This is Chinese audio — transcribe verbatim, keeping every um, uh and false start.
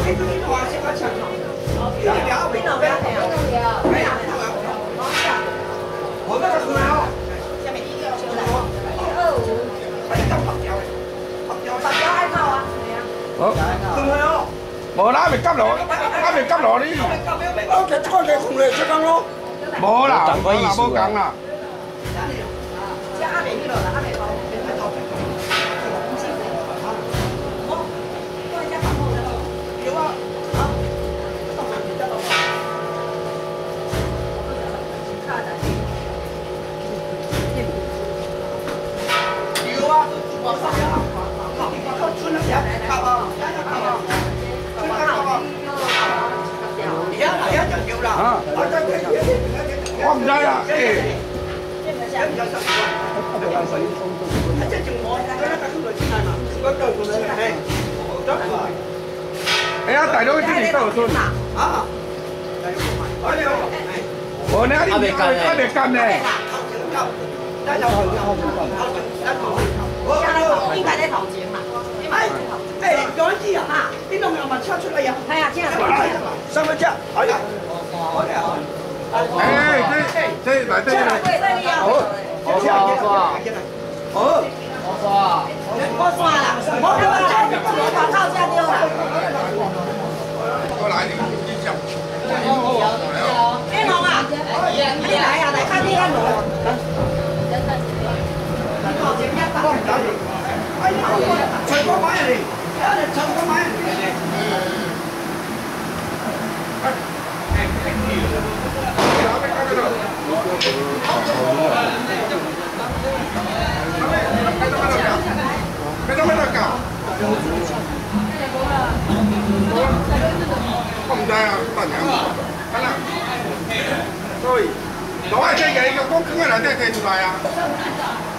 我那个是啊。 下面一二五，八九爱靠啊， 好， 係咪啊？ 無啦，咪急落，啱咪急落呢？ 我嘅初嘅同你出緊咯。 冇啦，冇啦，冇講啦。 即阿未呢度啦，阿未講。有啊，好，動漫片得到。有啊，我上呀，我靠，村里邊靠啊，靠啊，村靠啊，而家而家就要啦， 啊，我唔知啊，誒。 即係仲我而家喺度先係嘛，嗰度仲係係，得啦。 哎呀，大佬，今年都有孫啊！我哋我呢啲阿未幹呢？ 但係後後後後應該喺頭前嘛。哎，誒，嗰啲啊，邊度有物出出嚟啊？係啊，先係。 三分之，係啊。好嘅。 誒，這這來這裡。好， 我刷我刷。好。我刷。 我刷啦，我咁啊，我跑靠車丟啦。 過來，你你講。 邊個啊？你嚟啊！嚟看呢一路。 隨哥買人哋，隨哥買人哋。 咩都咩都搞。我唔知啊，大娘，看啦。對，攞嚟即係個光圈喺度睇睇出來啊。